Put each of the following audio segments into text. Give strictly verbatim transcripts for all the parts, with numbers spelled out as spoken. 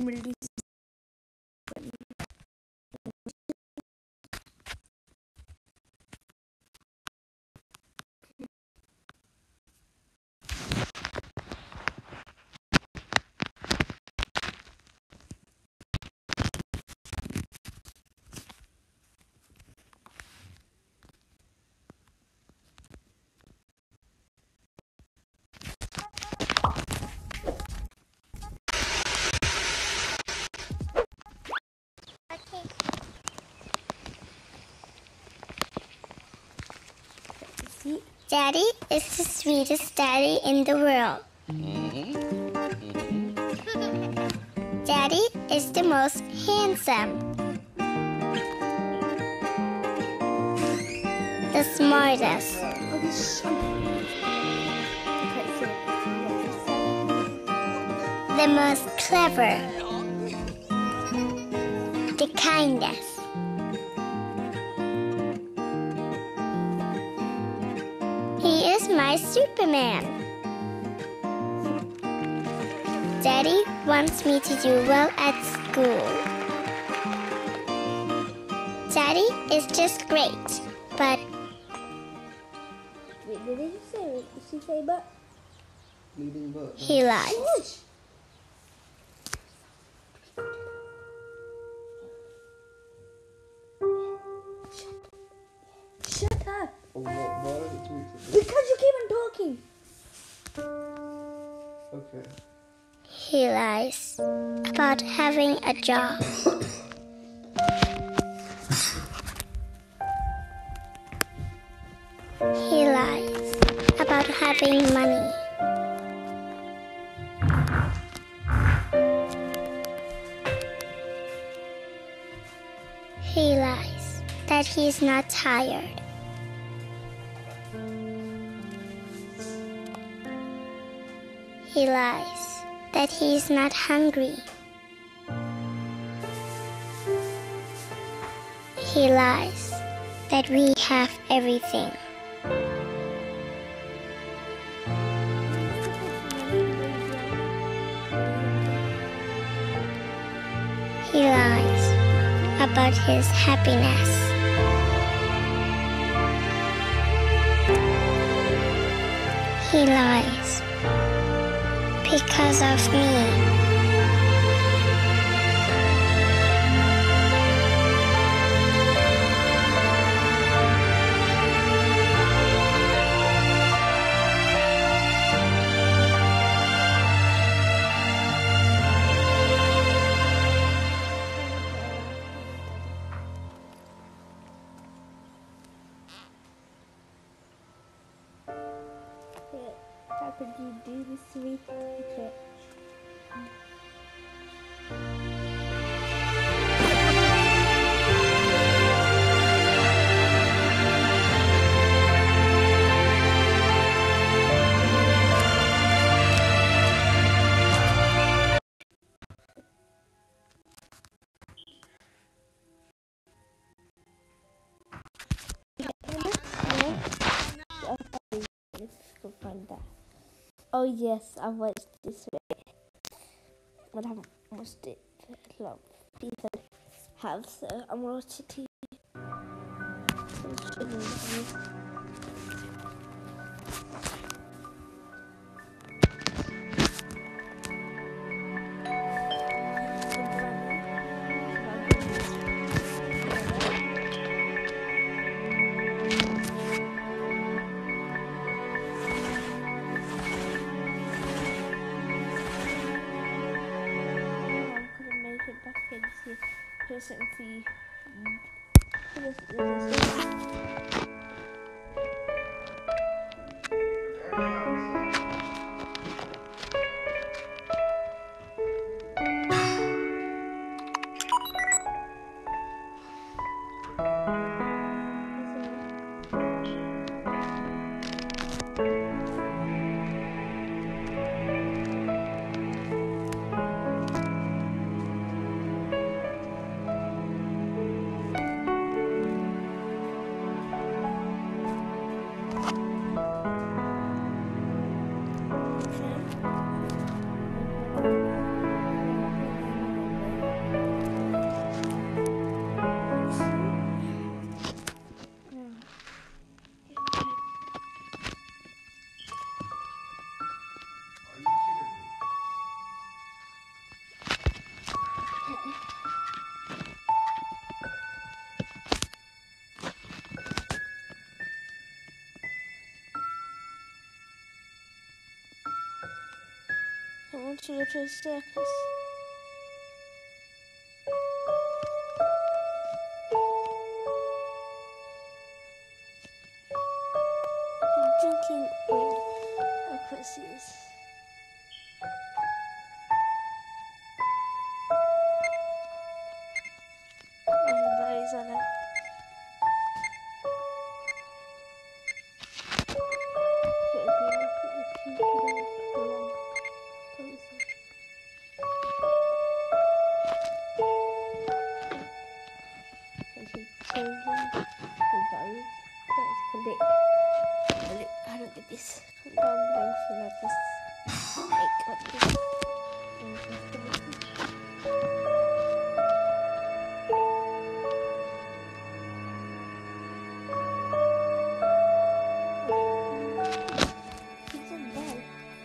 will do. Daddy is the sweetest daddy in the world. Mm-hmm. Mm-hmm. Daddy is the most handsome, the smartest, the most clever, the kindest. He is my Superman. Daddy wants me to do well at school. Daddy is just great, but... Wait, did he say, did she say but? Leading but. He lies. Shush. Shut up. Oh, what, why did it tweet it? Because you keep on talking. Okay. He lies about having a job. He lies about having money. He lies that he's not tired. He lies that he's not hungry. He lies that we have everything. He lies about his happiness. He lies because of me. How could you do this to me? Okay. Find that. Oh yes, I've watched this way. But I haven't watched it. A lot of people have, so I'm gonna watch it too. So it shouldn't be. Back into person for you. This, this, this. to go to a circus. Drinking oil of pussies. And those on it. I don't get this. Come down below for like this. Like what this. It's a bell.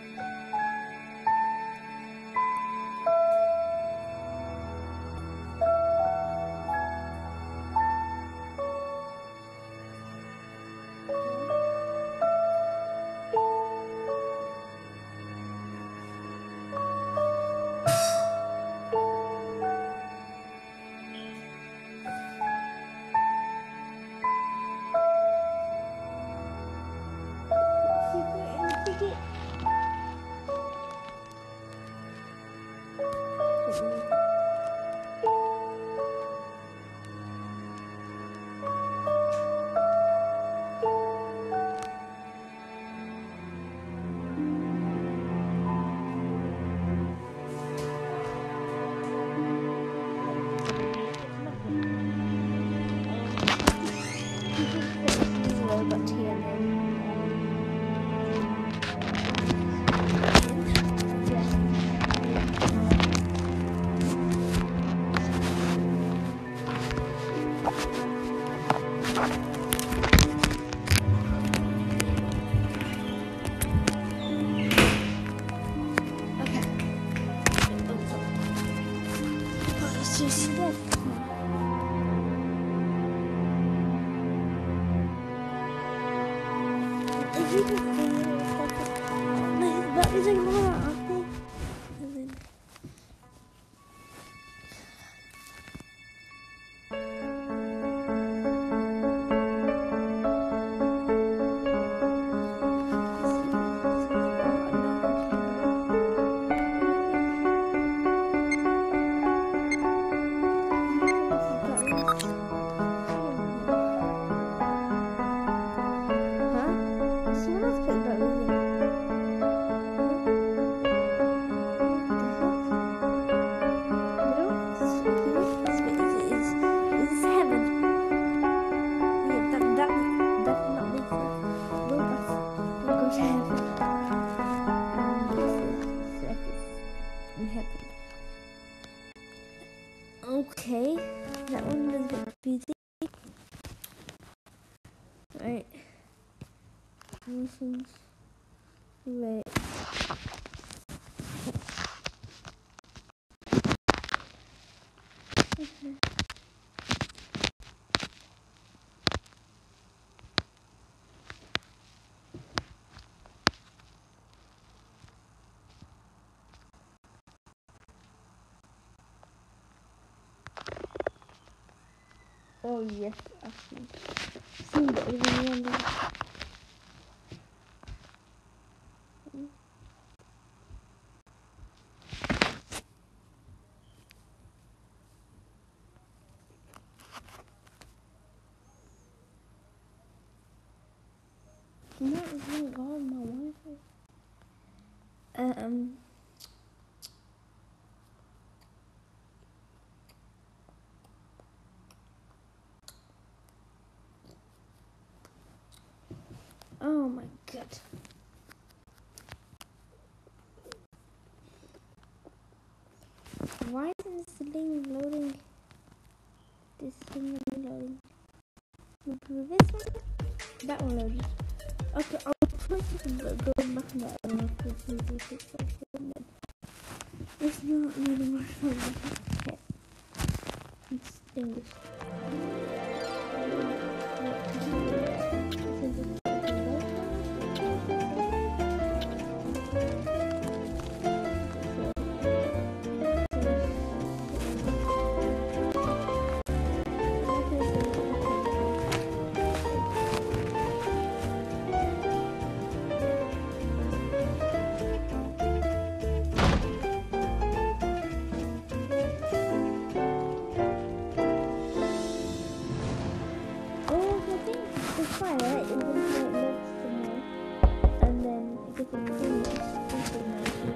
Robot here and then. Just this. If you just think it that is like more often. And then okay, that one was a bit confusing. Right. Missions. Wait. Okay. Oh yes, I've seen, seen that even wonder. What is going on with my Wi-Fi? Um. Oh my god. Why isn't this thing loading? This thing isn't loading. This one? That one loaded. Okay, I'll try to go back on that and I'll see if it's like it's not loading my phone. Okay. It's English. fire it and then how it looks to me. And then it gets a clean information.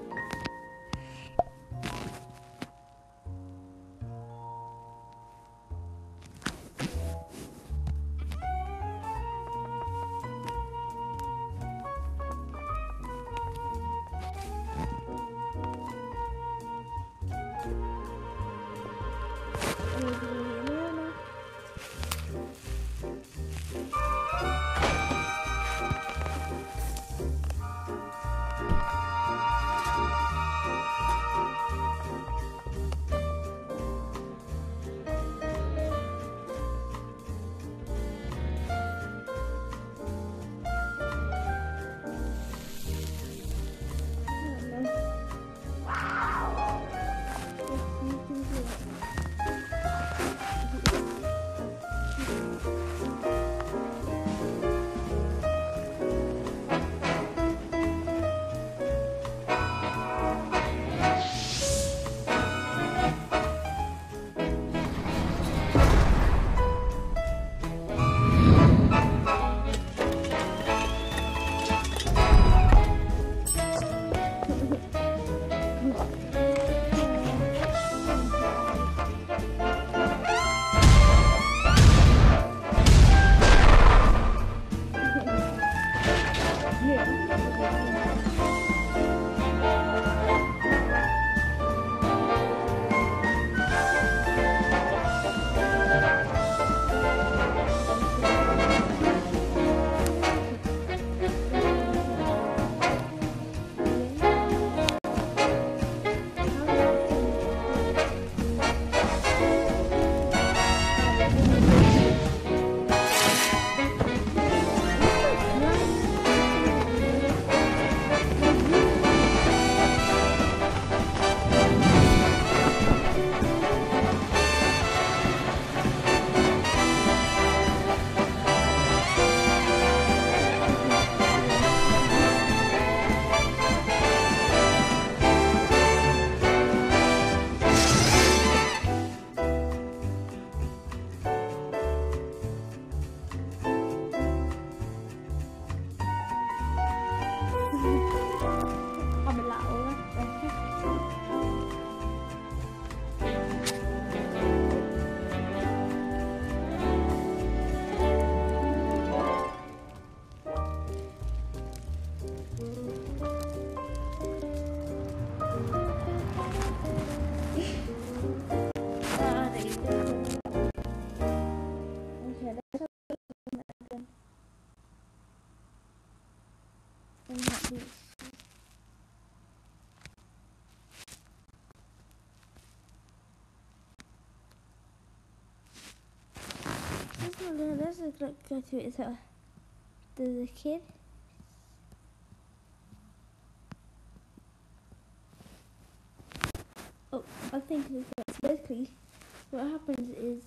Let's look, look, go to it. So there's a kid. Oh, I think this is basically what happens is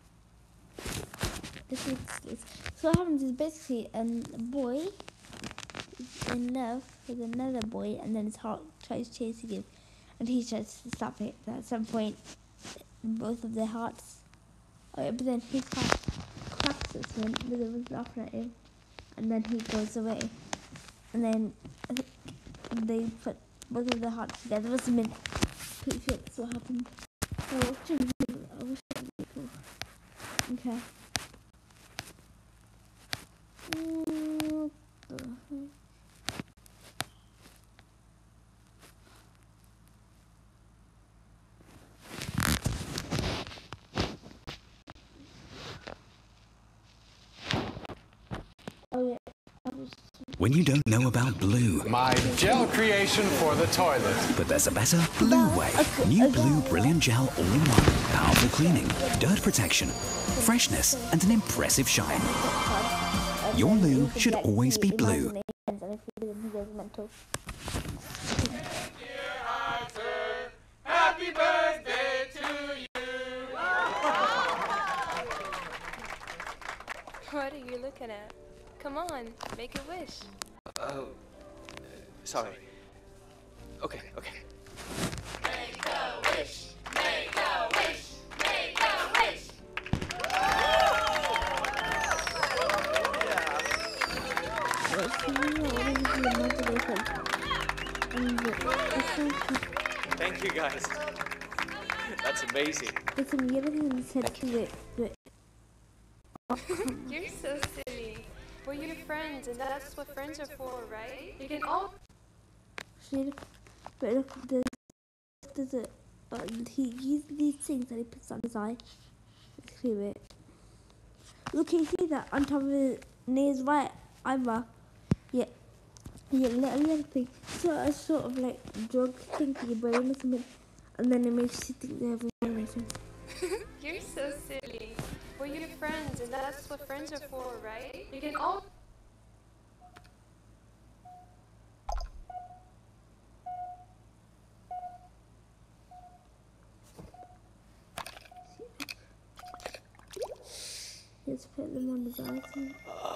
this is, is so what happens is basically um, a boy is in love with another boy, and then his heart tries chasing him, and he tries to stop it. But at some point, both of their hearts. Oh, yeah, but then he cracks, cracks at him, but it was laughing at him, and then he goes away, and then I think they put both of their hearts together. It must have been pretty sure that's what happened. I watched it. I wish it was cool. Okay. Mm, what the heck? Oh yeah. I was When you don't know about Blue, My gel creation for the toilet. but there's a better Blue way. New Blue Brilliant Gel All-in-One. Powerful cleaning, dirt protection, freshness, and an impressive shine. Your loo should always be blue. Happy birthday to you. What are you looking at? Come on, make a wish. Oh, sorry. Okay, okay. Make a wish, make a wish, make a wish. Thank you guys. That's amazing. Listen, you ever even said to it, but You're so silly. We're your friends, and that's what friends are for, right? You can all. shit, but look, there's, there's a, uh, he uses these things that he puts on his eye. Let's see it. Look, can you see that on top of his, near his right eyebrow? Yeah. Yeah, little, little thing. So a sort of like drug thing to your brain or something, and then it makes you think they have information. You're so silly. We're your friends, and that's what friends are for, right? You can all. Let's put them on his eyes. And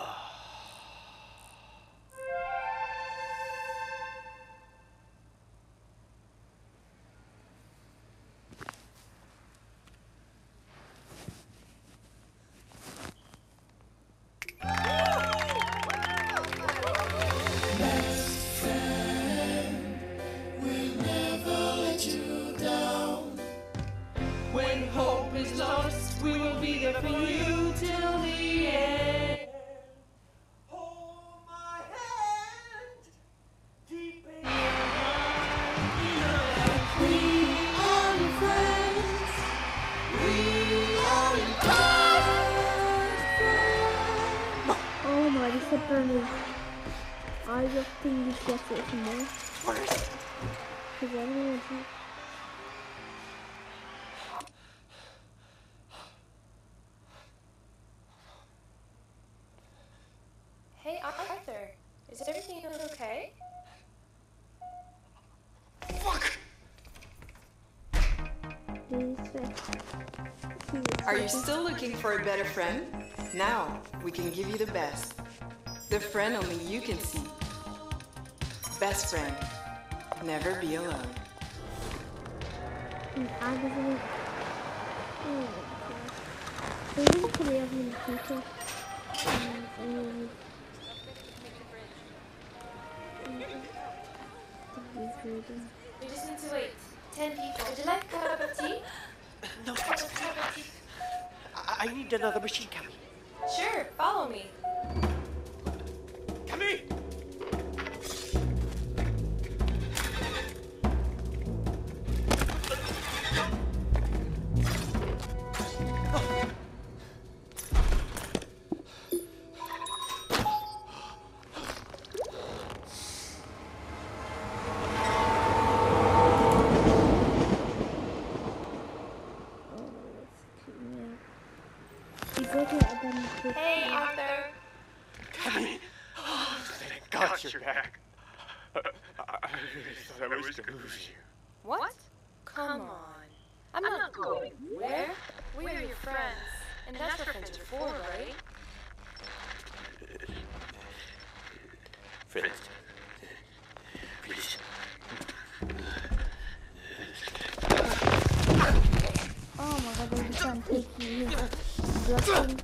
When hope is lost, we will be there for you till the end. Hold my hand deep in your heart. We are your friends. We are your friends. oh my, this is burning. I just think you should get it from there. Where is it? Because I don't want to. Hey, Arthur. Is everything okay? Fuck! Are you still looking for a better friend? Now, we can give you the best. The friend only you can see. Best friend. Never be alone. And I was in it. Oh my god. They really put it up in the future. Um, We just need to wait. Ten people. Would you like a cup of tea? No, thanks. I, I need another machine, Cammy. Sure, follow me. Cammy! Hey, Arthur. Cammy! Oh, thank God you're back. I, I really thought I was gonna lose you. What? Come on. I'm not going. Where? We are your friends. And that's what friends are for, right? Friends. Please. oh my god, they can't take you. Blessing.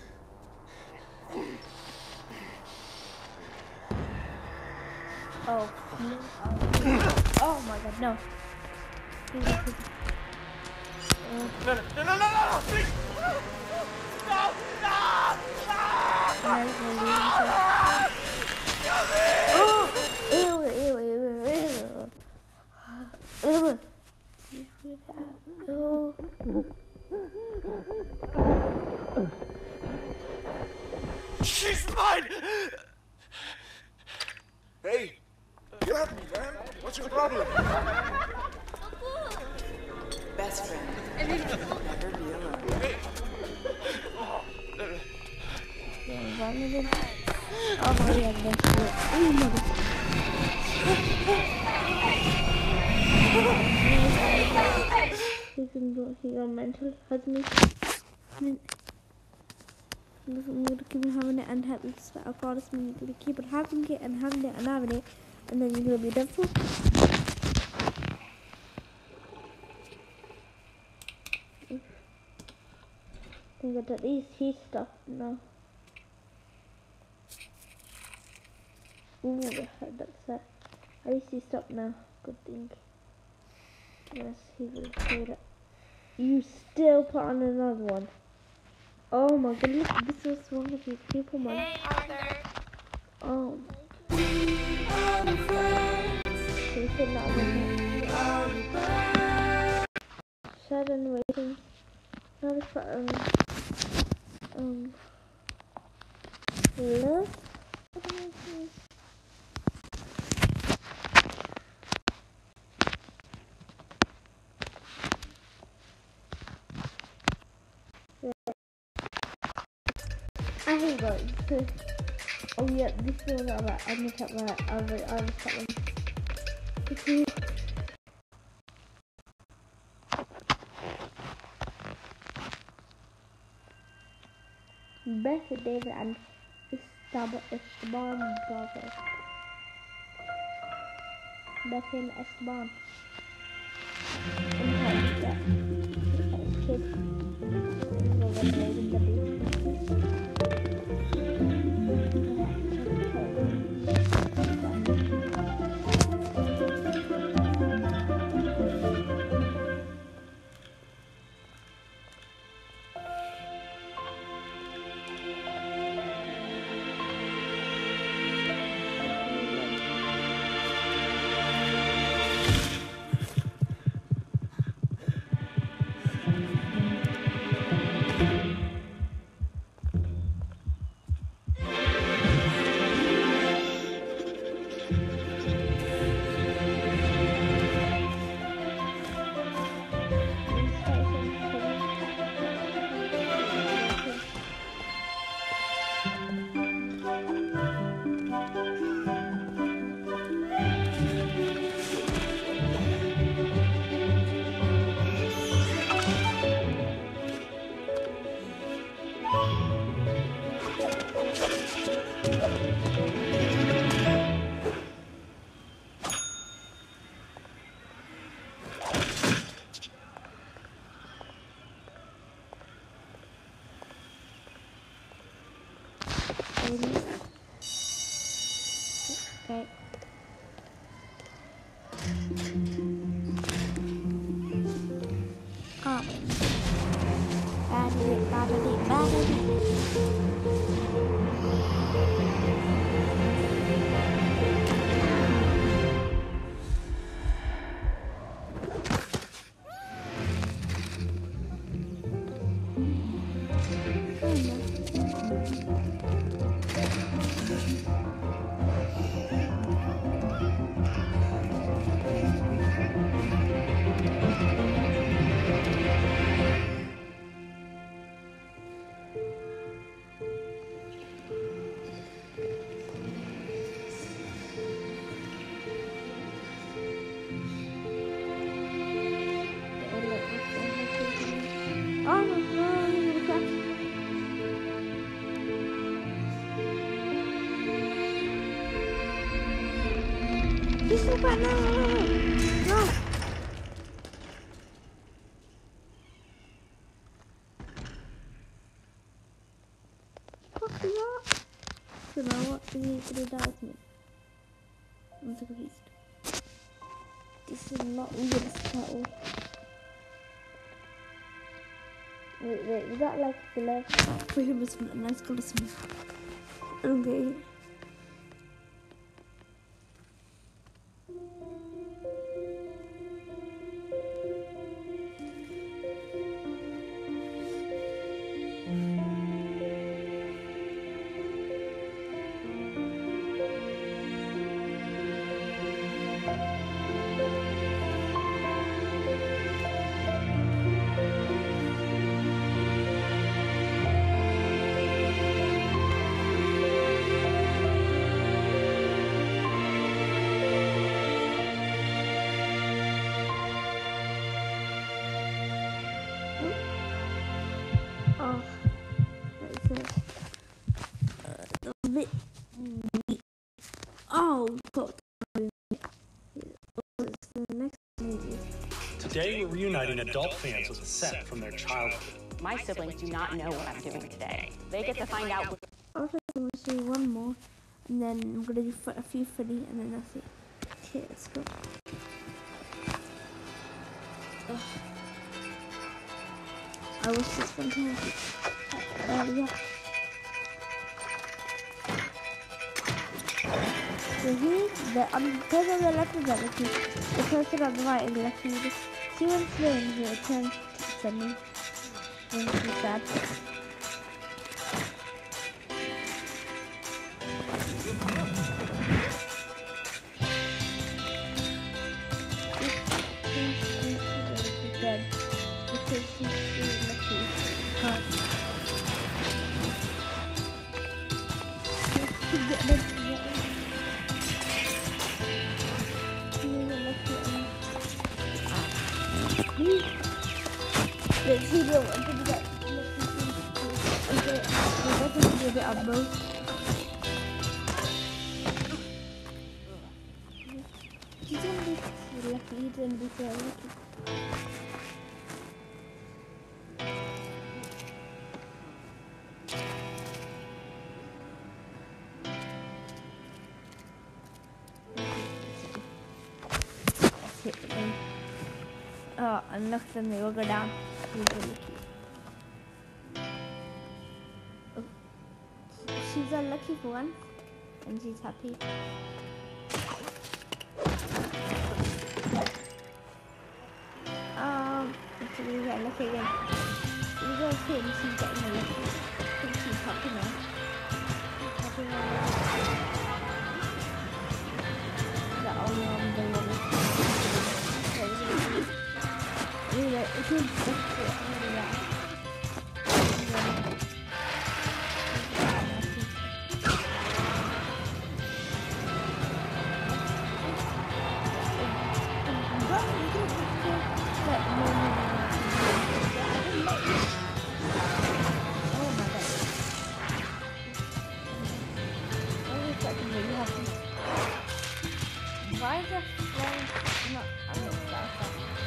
Oh, no. Oh my god, no. No, no, no, no, no, no, please! No, no, Ew, ew, ew, ew. Ew. Ew. She's mine! Hey, get off me, man. What's your problem? Best friend. Never be alone. Hey. Oh my god, that's it. Oh my god. He can go, he got mental, has me. I'm going to keep on having it and have this. I promise me, you're going to keep on having it and having it and having it, and then you're going to be done for. I think that at least he's stopped now. Ooh, that's that. At least he's stopped now. good thing. Yes, he will say that. You still put on another one. Oh my god, look, this is one of these people, man. Hey, Arthur. Oh my god. Can you say that again? Sad and waiting. Now let's put, um, um, love. I hate going. Oh yeah, this is one that I must have my other other one. Beth, David, and Esteban, Esteban brothers. Beth and Esteban. And yeah, kid. Okay. Oh. Battery, battery, battery. This is what no, no, no. Fuck is that? So now what do you do that with me? I'm so confused. This is not real at all. Wait, wait, is that like the left for him is a nice color to me. Okay. Oh, that's it. Uh, that was a bit. Oh, God. It's the next movie. Today, we're reuniting adult fans with a set from their childhood. My siblings do not know what I'm doing today. They get to find out. I was going to show you one more, and then I'm going to do a few funny, and then that's it. Okay, let's go. I was just going to earlier. So here, the, on the person on the left is lucky, the person on the right is lucky. See when playing, he returns to sending when she's sad. Dead because she's really lucky. Can't. She's getting it. She's really lucky. But she didn't want to get lucky. Okay, we're going to do a bit of both. She's going to be lucky, he's going to be so lucky. Oh, and look, then they will go down. Oh. She's unlucky for one, and she's happy. Um, so we get lucky again. We go see and she's getting unlucky. I think she's happy now. Happy now. That all on the limit. Really, it is difficult. Why is the flame not on the side?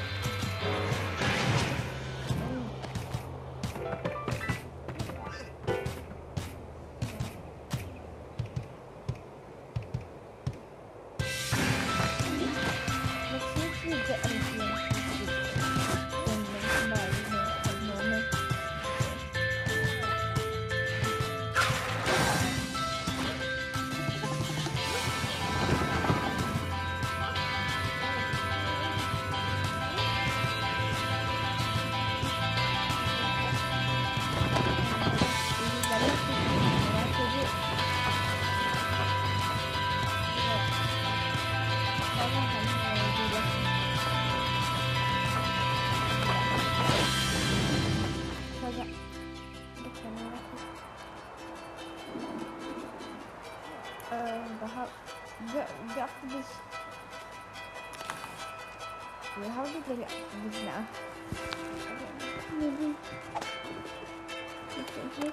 After this, well, how did they get this now? Maybe. Okay.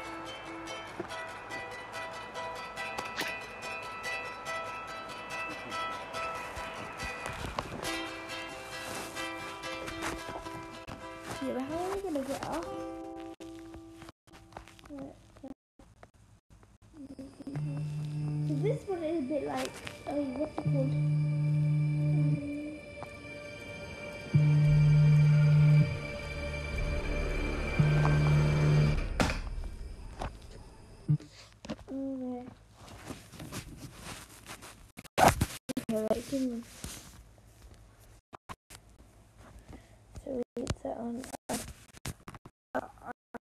Yeah, but how are we gonna get off? So this one is a bit like, oh, what's it called? Um, okay, right, give me. So we get that on. Uh, uh,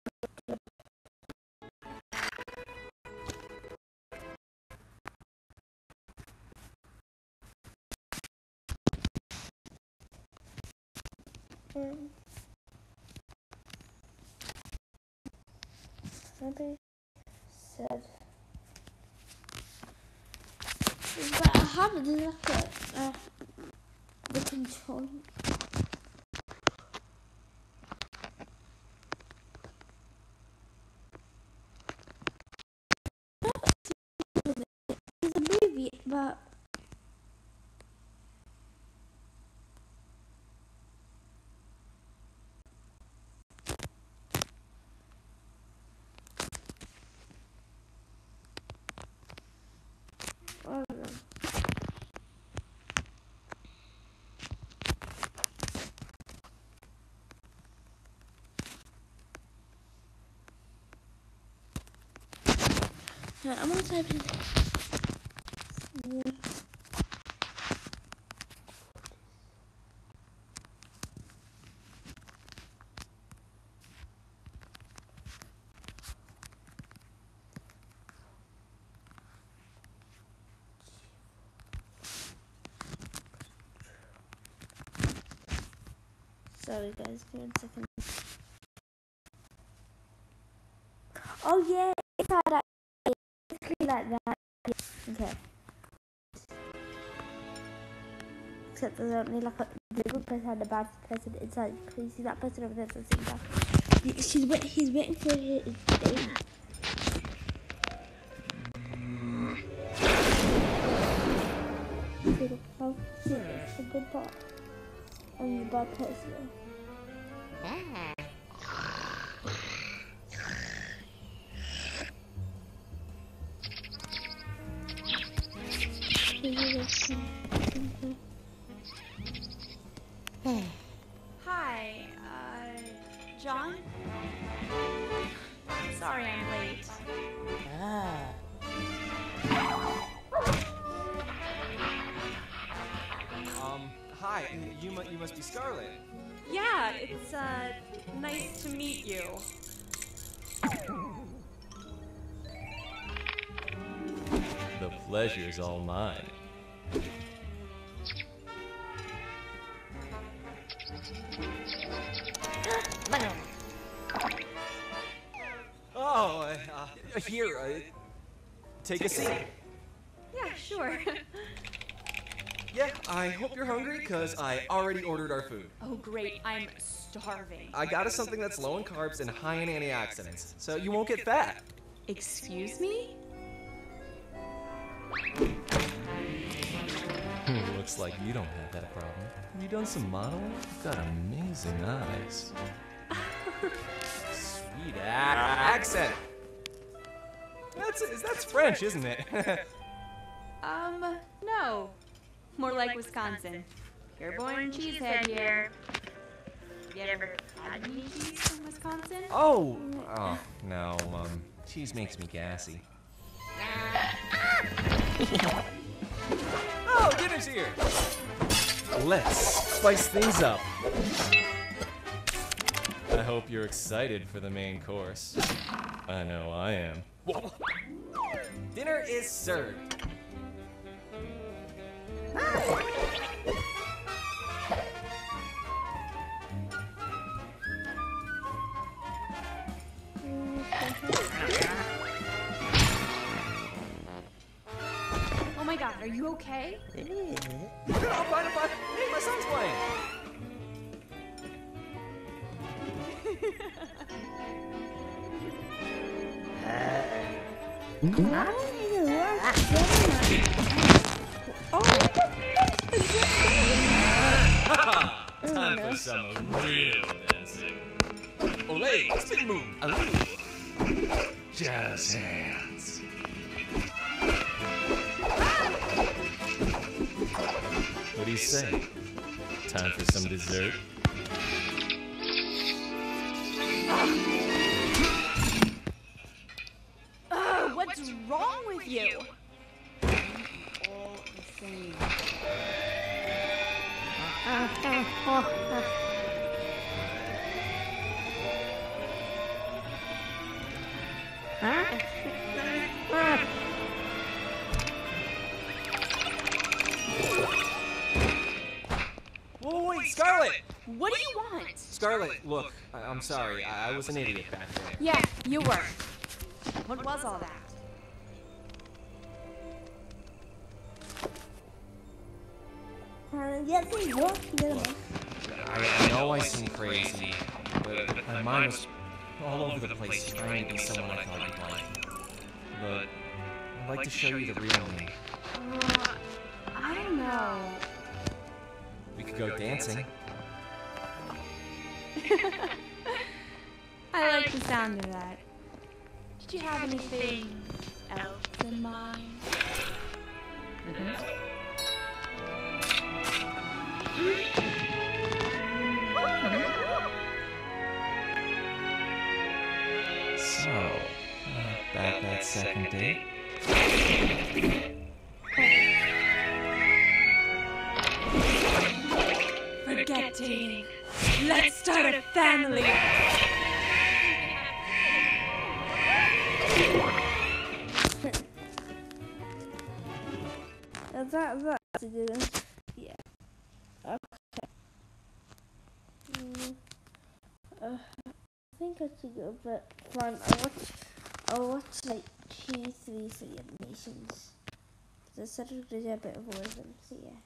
Um, maybe said, but I haven't looked at uh, the control. It's a movie, but. Yeah, I'm gonna type in. Sorry guys, give me a second. Oh yeah, it's like that. Exactly like that. Okay. Except there's only like a the good person and a bad person inside. Can you see that person over there that's sitting down? She's wait. He's waiting for his thing. How it's a good part. And the bad person. Hi, uh, John? Sorry I'm late. Ah. Um, hi, you, mu you must be Scarlet. Yeah, it's, uh, nice to meet you. The pleasure's all mine. Oh, uh, uh, here, uh, take a seat. Yeah, sure. Yeah, I hope you're hungry, because I already ordered our food. Oh, great. I'm starving. I got us something that's low in carbs and high in antioxidants, so you won't get fat. Excuse me? Looks like you don't have that problem. Have you done some modeling? You've got amazing eyes. Sweet accent. That's that's French, isn't it? Um, no. More like Wisconsin. You're born cheesehead here. Have you ever had any cheese from Wisconsin? Oh, oh no, um, cheese makes me gassy. Oh, dinner's here. Let's spice things up. I hope you're excited for the main course. I know I am. Dinner is served. Oh my god, are you okay? I'm fine, I'm fine. Hey, my son's playing. Time for some real dancing. Olay, spin move. Olay. Jazz hands. What do you say? Time for some dessert? Ugh, what's wrong with you? All the same. Whoa, wait, Scarlet! What do you want? Scarlet, look, I I'm sorry. I, I was an idiot back there. Yeah, you were. What was all that? Uh, yeah, please, what? I, I know I seem crazy, but my mind was all over the place trying to be someone I thought you'd like. But I'd like to show you the real me. Uh, I don't know. We could go dancing. I like the sound of that. Did you have anything else in mind? So, uh, about that second date? Forget dating. Let's start a family. Now that that's a good one. Yeah. Okay. Mm, uh, I think I should go, but fine. I'll watch. I'll watch like two, three, three animations. The subject is a bit of all of them. So yeah.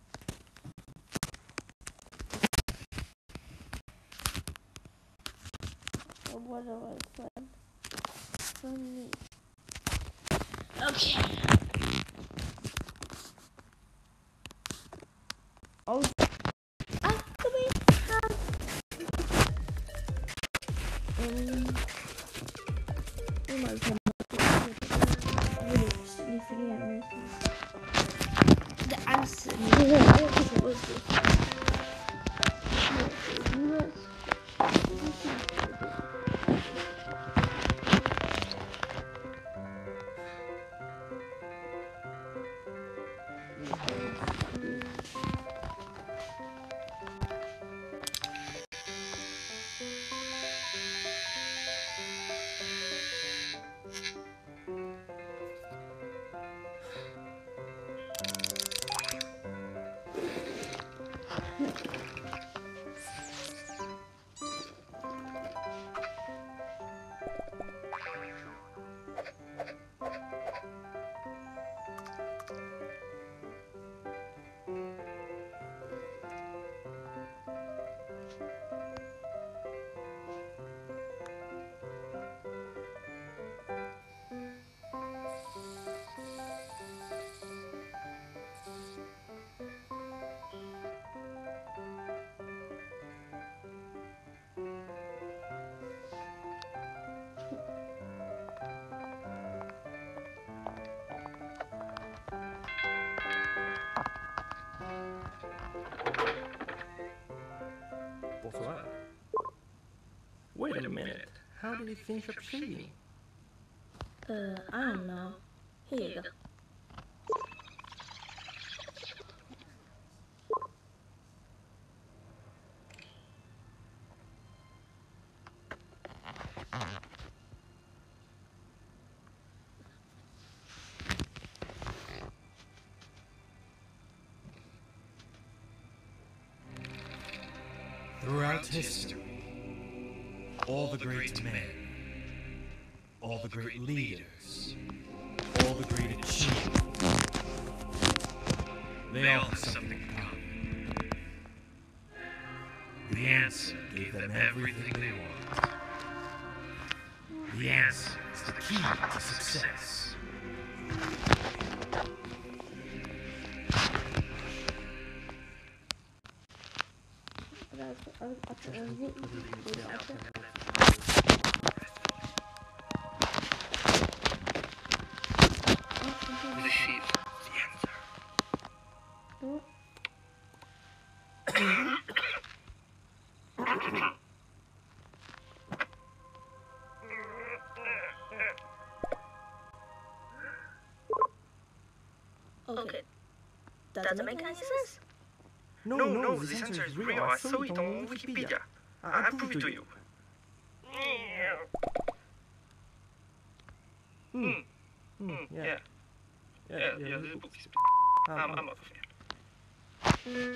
What do I find? For me. Okay. Oh, after we have um, oh my god, really recently for the animations. The answer. I don't think it was this. What's that? Wait a minute. How did he finish up shaving? Uh, I don't know. Here you go. Throughout history, all the great men, all the great leaders, all the great achievers, they all have something in common. The answer gave them everything they want. The answer is the key to success. The sheep, the answer. Okay. Doesn't make any sense. No, no, no, this answer is real. I saw it on Wikipedia. I- I'll prove it to you. Hmm. Hmm, Yeah. yeah. Yeah, Yeah, yeah, yeah, this this book book is... Um, I'm, um, I'm out of here.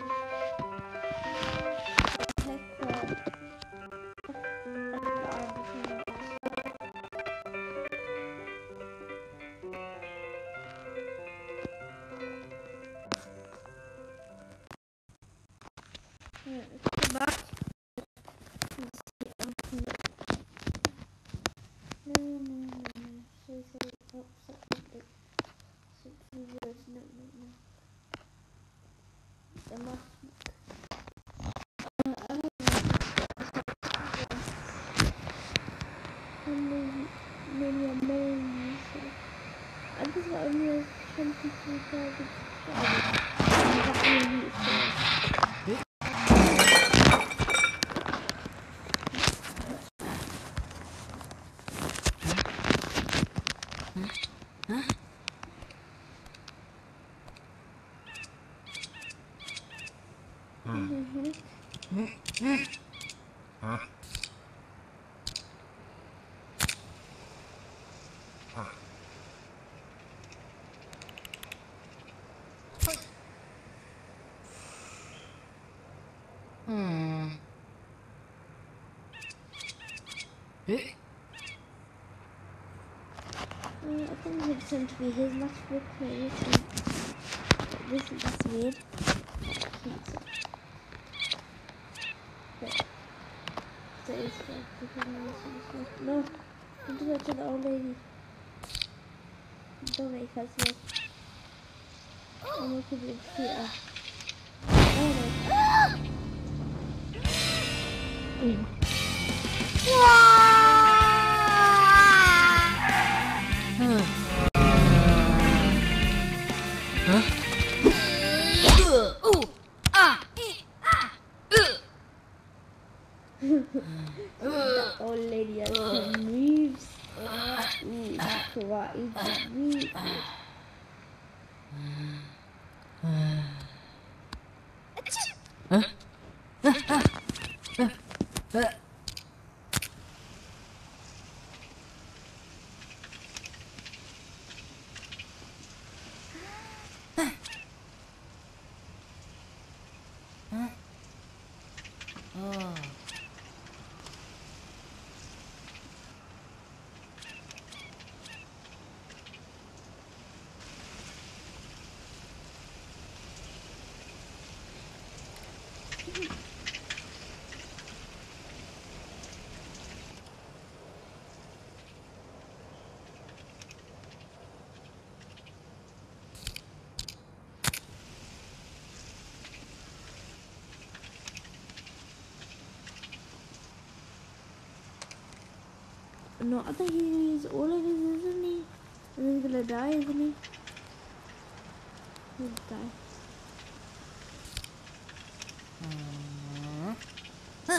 I just got only twenty-three thousand Huh? Hmm. Eh? Uh, I think it's going to be his natural creation. This is that's weird. But, so it's like, no, don't do that to the old lady. Don't make us look. I'm looking at the theater. Oh no. Mm. That old lady has some moves. Ooh, karate moves. No, I think he needs all of his, isn't he? And he's gonna die, isn't he? He'll die. Huh.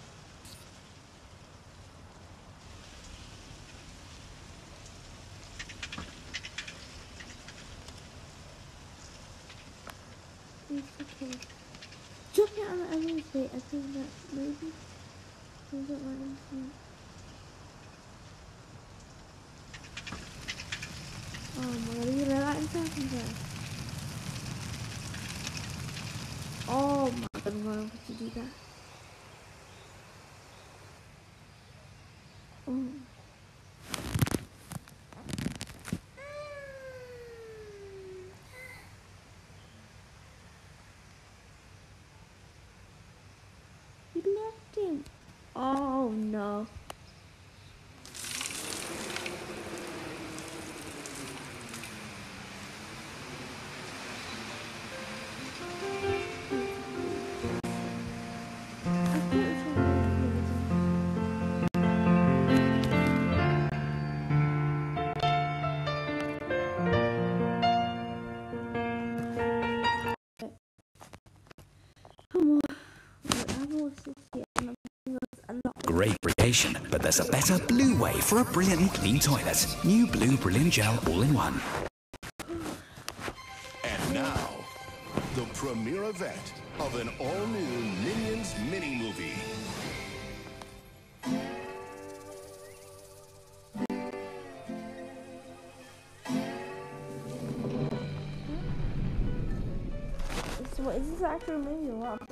He's okay. Jumping on the other side, I think that maybe. I don't want him to. Oh my god, you relax something there. Oh my god, why would you do that? Oh. You left him. Oh no. Great creation, but there's a better blue way for a brilliantly clean toilet. New Blue Brilliant Gel All-in-One. And now, the premiere event of an all-new Minions mini-movie. So what is this actual movie or what?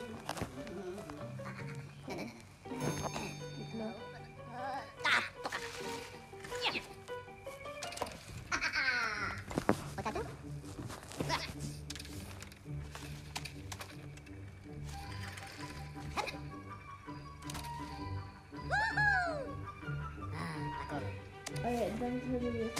No. Alright, then tell me this.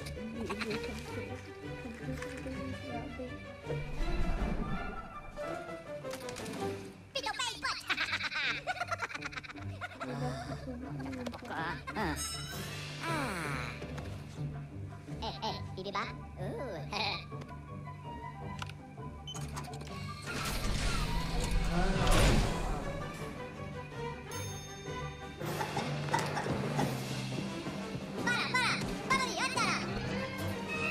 Eh, eh, Bibiba. Ooh. Para, para, para di, anda.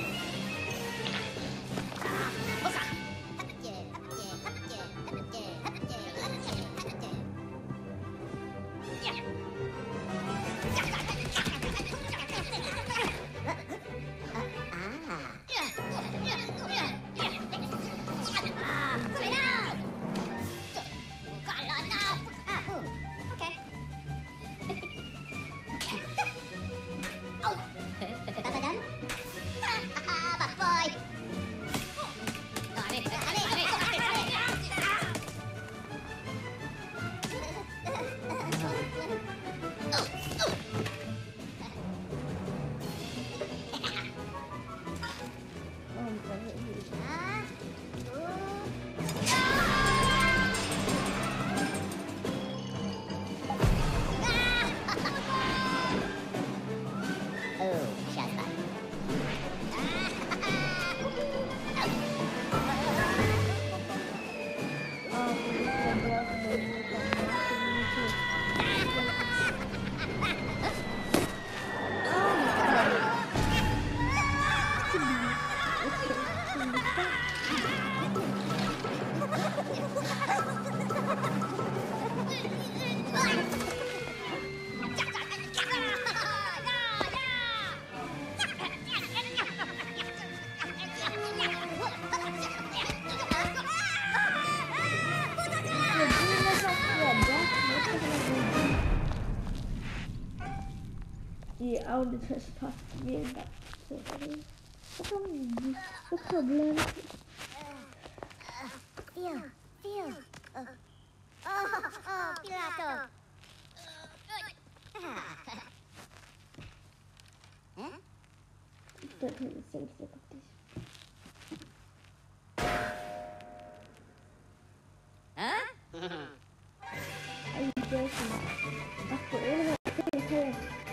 want to trespass me and that's so funny. Look how bland. Feel, feel. Oh, oh, oh, Pilato. Don't take the same step of this. Huh? Are you joking? I've got all of that thing here.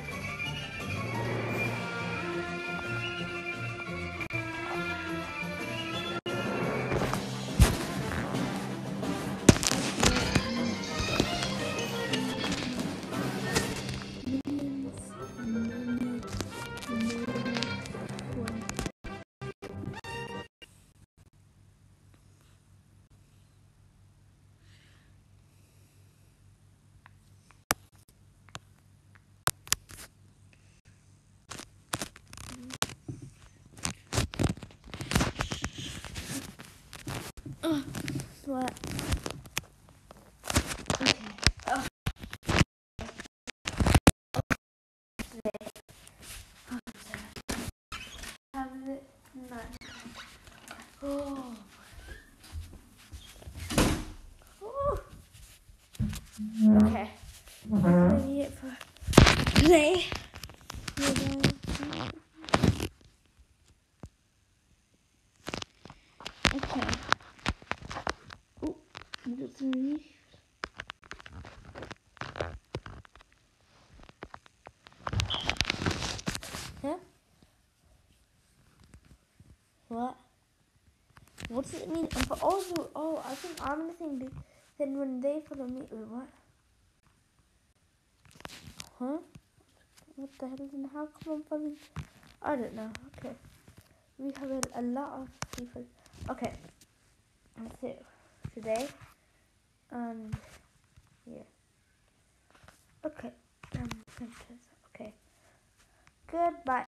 Ugh, sweat. Okay. Ugh. Have it nice. Oh. Oh. Okay. That's gonna be it for today. Okay. Oh, we got some relief. Huh? What? What does it mean? But also, oh, I think I'm the thing that then when they follow me, wait, what? Huh? What the hell? And how come I'm following? I don't know. Okay. We have a, a lot of people. Okay. That's it today. And yeah. Okay. Um, okay. Goodbye.